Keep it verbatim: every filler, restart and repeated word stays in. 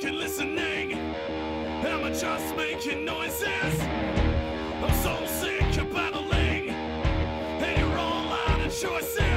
fucking listening. Am I just making noises? I'm so sick of battling, and you're all out of choices.